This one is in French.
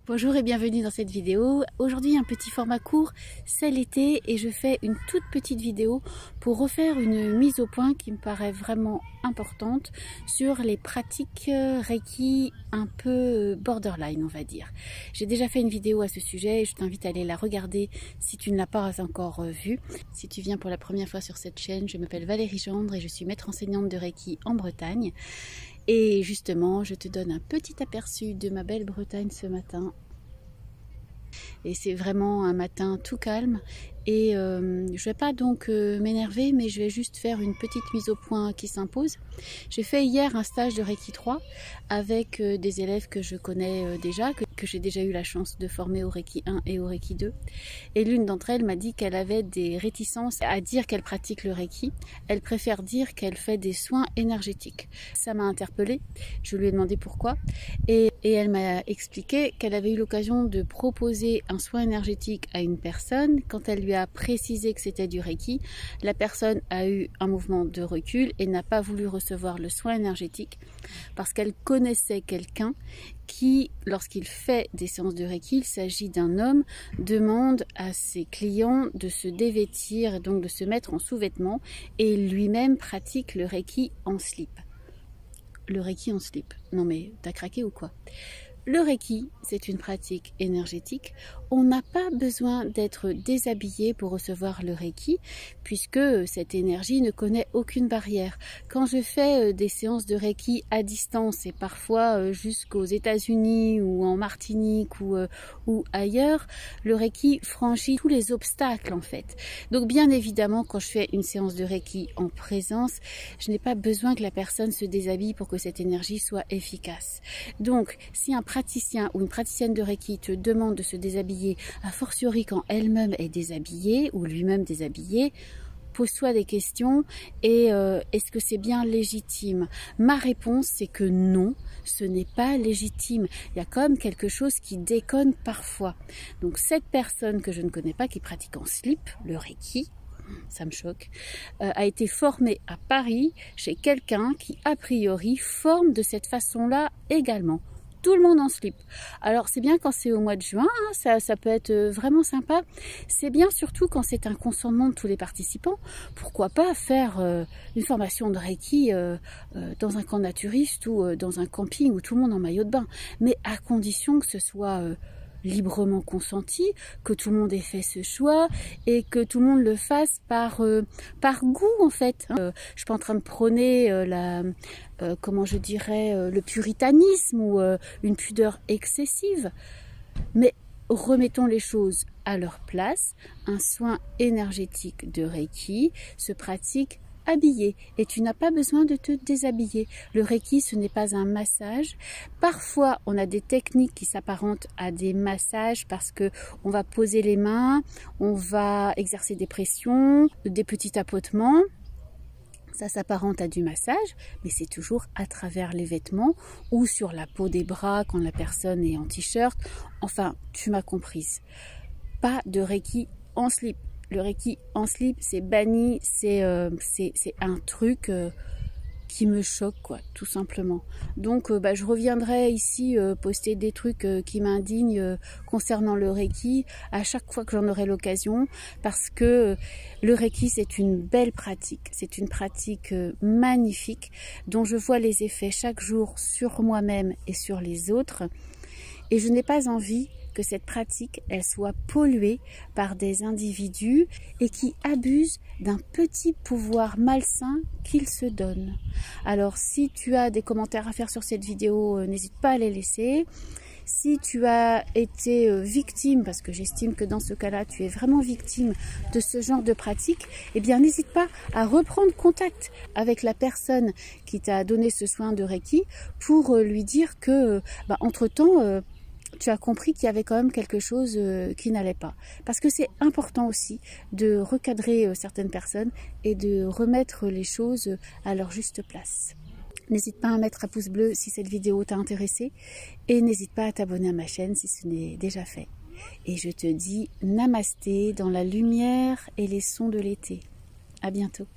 Bonjour et bienvenue dans cette vidéo. Aujourd'hui un petit format court, c'est l'été et je fais une toute petite vidéo pour refaire une mise au point qui me paraît vraiment importante sur les pratiques Reiki un peu borderline on va dire. J'ai déjà fait une vidéo à ce sujet et je t'invite à aller la regarder si tu ne l'as pas encore vue. Si tu viens pour la première fois sur cette chaîne, je m'appelle Valérie Gendre et je suis maître enseignante de Reiki en Bretagne. Et justement, je te donne un petit aperçu de ma belle Bretagne ce matin. Et c'est vraiment un matin tout calme. Et je vais pas donc m'énerver, mais je vais juste faire une petite mise au point qui s'impose. J'ai fait hier un stage de Reiki 3 avec des élèves que je connais déjà, que j'ai déjà eu la chance de former au Reiki 1 et au Reiki 2. Et l'une d'entre elles m'a dit qu'elle avait des réticences à dire qu'elle pratique le Reiki. Elle préfère dire qu'elle fait des soins énergétiques. Ça m'a interpellée. Je lui ai demandé pourquoi. Et elle m'a expliqué qu'elle avait eu l'occasion de proposer un soin énergétique à une personne. Quand elle lui a précisé que c'était du Reiki, la personne a eu un mouvement de recul et n'a pas voulu recevoir le soin énergétique parce qu'elle connaissait quelqu'un qui, lorsqu'il fait des séances de Reiki, il s'agit d'un homme, demande à ses clients de se dévêtir et donc de se mettre en sous-vêtements et lui-même pratique le Reiki en slip. Le Reiki en slip. Non mais t'as craqué ou quoi? Le Reiki, c'est une pratique énergétique. On n'a pas besoin d'être déshabillé pour recevoir le Reiki, puisque cette énergie ne connaît aucune barrière. Quand je fais des séances de Reiki à distance, et parfois jusqu'aux États-Unis ou en Martinique ou ailleurs, le Reiki franchit tous les obstacles en fait. Donc bien évidemment, quand je fais une séance de Reiki en présence, je n'ai pas besoin que la personne se déshabille pour que cette énergie soit efficace. Donc, si un praticien ou une praticienne de Reiki te demande de se déshabiller, a fortiori quand elle-même est déshabillée ou lui-même déshabillé, pose-toi des questions et est-ce que c'est bien légitime? Ma réponse c'est que non, ce n'est pas légitime. Il y a quand même quelque chose qui déconne parfois. Donc cette personne que je ne connais pas qui pratique en slip, le Reiki, ça me choque, a été formée à Paris chez quelqu'un qui a priori forme de cette façon-là également. Tout le monde en slip. Alors c'est bien quand c'est au mois de juin, hein, ça peut être vraiment sympa. C'est bien surtout quand c'est un consentement de tous les participants. Pourquoi pas faire une formation de Reiki dans un camp naturiste ou dans un camping où tout le monde en maillot de bain. Mais à condition que ce soit librement consenti, que tout le monde ait fait ce choix et que tout le monde le fasse par goût en fait. Je suis pas en train de prôner comment je dirais, le puritanisme ou une pudeur excessive, mais remettons les choses à leur place. Un soin énergétique de Reiki se pratique habillé et tu n'as pas besoin de te déshabiller. Le Reiki, ce n'est pas un massage. Parfois, on a des techniques qui s'apparentent à des massages parce que on va poser les mains, on va exercer des pressions, des petits tapotements. Ça s'apparente à du massage, mais c'est toujours à travers les vêtements ou sur la peau des bras quand la personne est en t-shirt. Enfin, tu m'as comprise. Pas de Reiki en slip. Le Reiki en slip, c'est banni, c'est un truc qui me choque, quoi, tout simplement. Donc, je reviendrai ici poster des trucs qui m'indignent concernant le Reiki à chaque fois que j'en aurai l'occasion, parce que le Reiki, c'est une belle pratique. C'est une pratique magnifique dont je vois les effets chaque jour sur moi-même et sur les autres. Et je n'ai pas envie que cette pratique, elle soit polluée par des individus et qui abusent d'un petit pouvoir malsain qu'ils se donnent. Alors, si tu as des commentaires à faire sur cette vidéo, n'hésite pas à les laisser. Si tu as été victime, parce que j'estime que dans ce cas-là, tu es vraiment victime de ce genre de pratique, eh bien, n'hésite pas à reprendre contact avec la personne qui t'a donné ce soin de Reiki pour lui dire que, entre-temps, tu as compris qu'il y avait quand même quelque chose qui n'allait pas. Parce que c'est important aussi de recadrer certaines personnes et de remettre les choses à leur juste place. N'hésite pas à mettre un pouce bleu si cette vidéo t'a intéressé et n'hésite pas à t'abonner à ma chaîne si ce n'est déjà fait. Et je te dis namasté dans la lumière et les sons de l'été. À bientôt.